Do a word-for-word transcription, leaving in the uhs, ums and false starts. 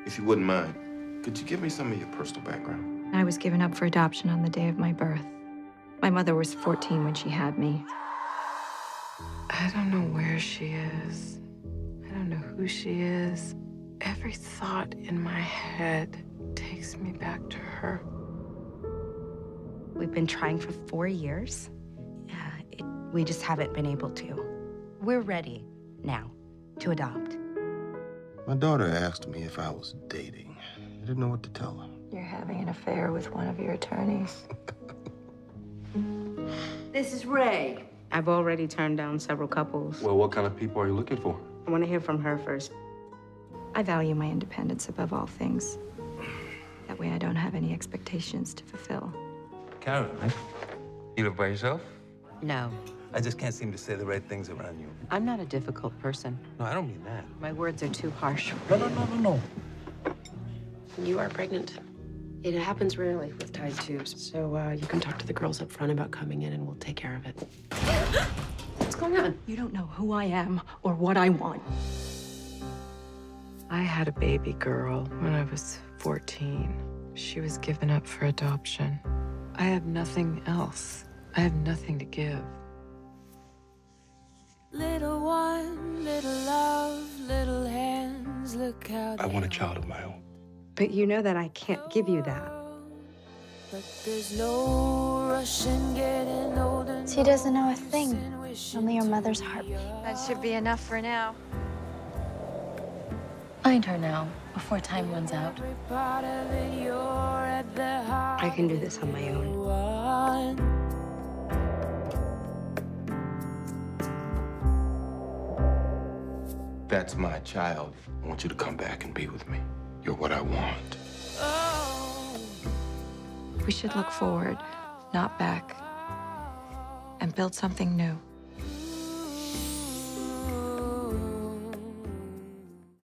If you wouldn't mind, could you give me some of your personal background? I was given up for adoption on the day of my birth. My mother was fourteen when she had me. I don't know where she is. I don't know who she is. Every thought in my head takes me back to her. We've been trying for four years. Uh, it, we just haven't been able to. We're ready now to adopt. My daughter asked me if I was dating. I didn't know what to tell her. You're having an affair with one of your attorneys. This is Ray. I've already turned down several couples. Well, what kind of people are you looking for? I want to hear from her first. I value my independence above all things. That way I don't have any expectations to fulfill. Caroline, you live by yourself? No, I just can't seem to say the right things around you. I'm not a difficult person. No, I don't mean that. My words are too harsh. No, no, no, no, no. You are pregnant. It happens rarely with tied tubes. So uh, you can talk to the girls up front about coming in and we'll take care of it. What's going on? You don't know who I am or what I want. I had a baby girl when I was fourteen. She was given up for adoption. I have nothing else. I have nothing to give. Little one, little love, little hands, look how I want a child of my own. But you know that I can't give you that. But there's no rush in getting older. She doesn't know a thing, only her mother's heartbeat. That should be enough for now. Find her now, before time runs out. I can do this on my own. That's my child. I want you to come back and be with me. You're what I want. We should look forward, not back, and build something new.